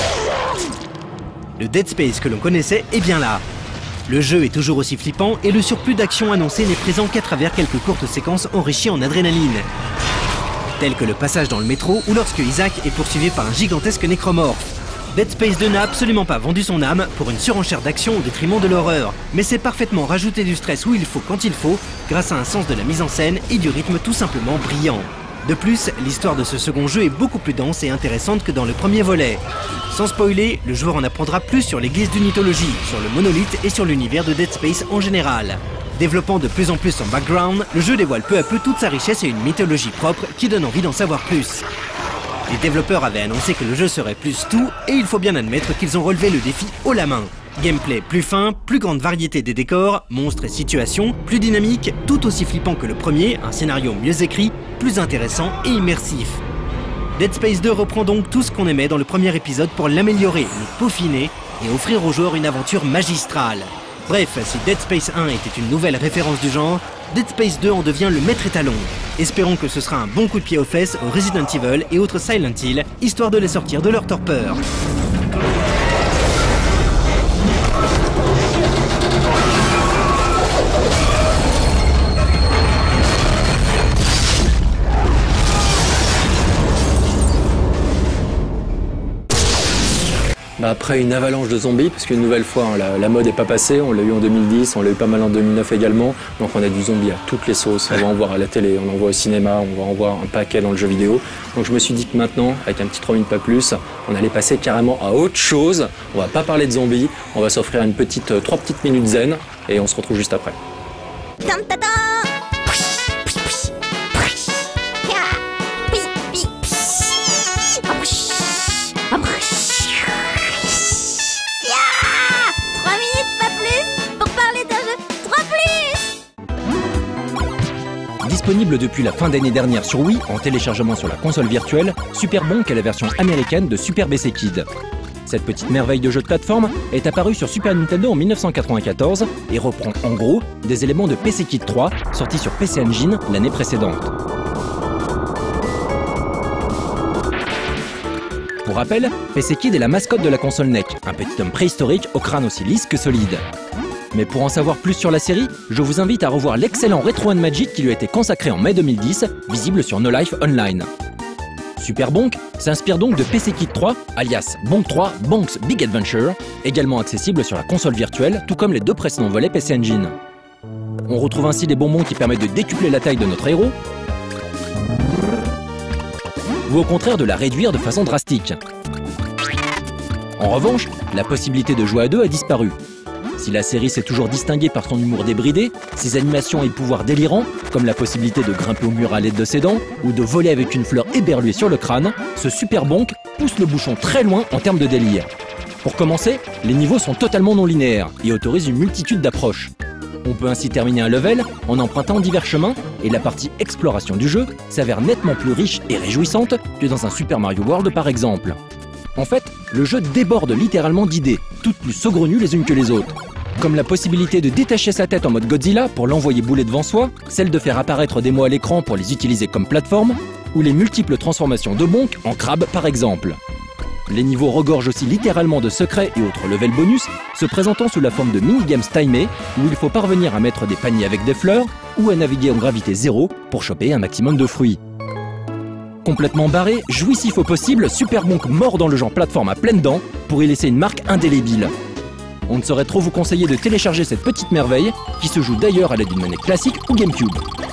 Le Dead Space que l'on connaissait est bien là. Le jeu est toujours aussi flippant et le surplus d'action annoncé n'est présent qu'à travers quelques courtes séquences enrichies en adrénaline. Telles que le passage dans le métro ou lorsque Isaac est poursuivi par un gigantesque nécromorphe. Dead Space deux n'a absolument pas vendu son âme pour une surenchère d'action au détriment de l'horreur, mais c'est parfaitement rajouter du stress où il faut quand il faut, grâce à un sens de la mise en scène et du rythme tout simplement brillant. De plus, l'histoire de ce second jeu est beaucoup plus dense et intéressante que dans le premier volet. Sans spoiler, le joueur en apprendra plus sur l'église d'une mythologie, sur le monolithe et sur l'univers de Dead Space en général. Développant de plus en plus son background, le jeu dévoile peu à peu toute sa richesse et une mythologie propre qui donne envie d'en savoir plus. Les développeurs avaient annoncé que le jeu serait plus tout, et il faut bien admettre qu'ils ont relevé le défi haut la main. Gameplay plus fin, plus grande variété des décors, monstres et situations, plus dynamique, tout aussi flippant que le premier, un scénario mieux écrit, plus intéressant et immersif. Dead Space deux reprend donc tout ce qu'on aimait dans le premier épisode pour l'améliorer, le peaufiner et offrir aux joueurs une aventure magistrale. Bref, si Dead Space un était une nouvelle référence du genre, Dead Space deux en devient le maître étalon. Espérons que ce sera un bon coup de pied aux fesses aux Resident Evil et autres Silent Hill, histoire de les sortir de leur torpeur. Bah après une avalanche de zombies, parce qu'une nouvelle fois hein, la, la mode n'est pas passée, on l'a eu en deux mille dix, on l'a eu pas mal en deux mille neuf également, donc on a du zombie à toutes les sauces, on va en voir à la télé, on en voit au cinéma, on va en voir un paquet dans le jeu vidéo, donc je me suis dit que maintenant, avec un petit trois minutes pas plus, on allait passer carrément à autre chose, on va pas parler de zombies, on va s'offrir une petite euh, trois petites minutes zen, et on se retrouve juste après. Disponible depuis la fin d'année dernière sur Wii en téléchargement sur la console virtuelle, Super Bonk est la version américaine de Super B C Kid. Cette petite merveille de jeu de plateforme est apparue sur Super Nintendo en mille neuf cent quatre-vingt-quatorze et reprend en gros des éléments de P C Kid trois sorti sur P C Engine l'année précédente. Pour rappel, P C Kid est la mascotte de la console N E C, un petit homme préhistorique au crâne aussi lisse que solide. Mais pour en savoir plus sur la série, je vous invite à revoir l'excellent Retro and Magic qui lui a été consacré en mai deux mille dix, visible sur No Life Online. Super Bonk s'inspire donc de P C Kid trois, alias Bonk trois Bonk's Big Adventure, également accessible sur la console virtuelle, tout comme les deux précédents volets P C Engine. On retrouve ainsi des bonbons qui permettent de décupler la taille de notre héros, ou au contraire de la réduire de façon drastique. En revanche, la possibilité de jouer à deux a disparu. Si la série s'est toujours distinguée par son humour débridé, ses animations et pouvoirs délirants, comme la possibilité de grimper au mur à l'aide de ses dents, ou de voler avec une fleur éberluée sur le crâne, ce Super Bonk pousse le bouchon très loin en termes de délire. Pour commencer, les niveaux sont totalement non linéaires et autorisent une multitude d'approches. On peut ainsi terminer un level en empruntant divers chemins, et la partie exploration du jeu s'avère nettement plus riche et réjouissante que dans un Super Mario World par exemple. En fait, le jeu déborde littéralement d'idées, toutes plus saugrenues les unes que les autres. Comme la possibilité de détacher sa tête en mode Godzilla pour l'envoyer bouler devant soi, celle de faire apparaître des mots à l'écran pour les utiliser comme plateforme, ou les multiples transformations de Bonk en crabe par exemple. Les niveaux regorgent aussi littéralement de secrets et autres levels bonus, se présentant sous la forme de minigames timés, où il faut parvenir à mettre des paniers avec des fleurs, ou à naviguer en gravité zéro pour choper un maximum de fruits. Complètement barré, jouissif au possible, Super Bonk mord dans le genre plateforme à pleines dents pour y laisser une marque indélébile. On ne saurait trop vous conseiller de télécharger cette petite merveille, qui se joue d'ailleurs à l'aide d'une manette classique ou GameCube.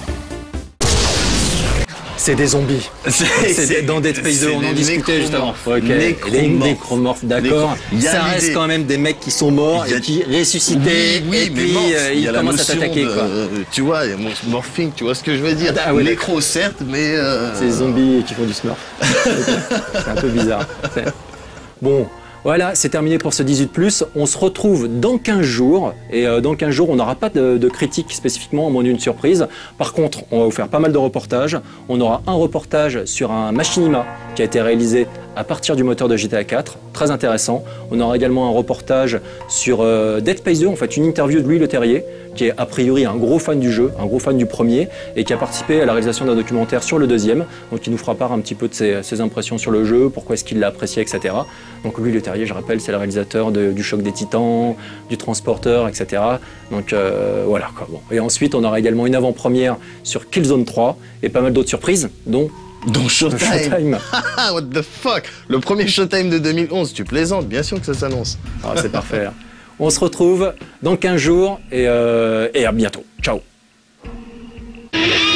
C'est des zombies. C'est dans Dead Space deux, on en discutait juste avant. Ok. Les nécromorphes, d'accord. Ça reste quand même des mecs qui sont morts et qui ressuscitaient. Oui, oui, et puis euh, ils commencent à s'attaquer. Euh, tu vois, il y a morphing, tu vois ce que je veux dire. Ah, ouais, nécro certes, mais. Euh... C'est des zombies qui font du smurf. C'est un peu bizarre. Bon. Voilà, c'est terminé pour ce dix-huit plus. On se retrouve dans quinze jours. Et euh, dans quinze jours, on n'aura pas de, de critique spécifiquement, à moins d'une surprise. Par contre, on va vous faire pas mal de reportages. On aura un reportage sur un machinima qui a été réalisé à partir du moteur de G T A quatre. Très intéressant. On aura également un reportage sur euh, Dead Space deux, en fait une interview de Louis Leterrier, qui est a priori un gros fan du jeu, un gros fan du premier, et qui a participé à la réalisation d'un documentaire sur le deuxième. Donc il nous fera part un petit peu de ses, ses impressions sur le jeu, pourquoi est-ce qu'il l'a apprécié, et cetera. Donc Louis Leterrier, je rappelle, c'est le réalisateur de, du Choc des Titans, du Transporteur, et cetera. Donc euh, voilà quoi. Bon. Et ensuite, on aura également une avant-première sur Killzone trois et pas mal d'autres surprises, dont Dont Showtime. Showtime. What the fuck? Le premier Showtime de deux mille onze, tu plaisantes, bien sûr que ça s'annonce. Ah, c'est parfait. On se retrouve dans quinze jours et, euh, et à bientôt. Ciao.